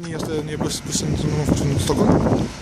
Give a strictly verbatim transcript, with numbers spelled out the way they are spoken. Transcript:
ni efter ni har buss, bussen som de har fått från Stockholm?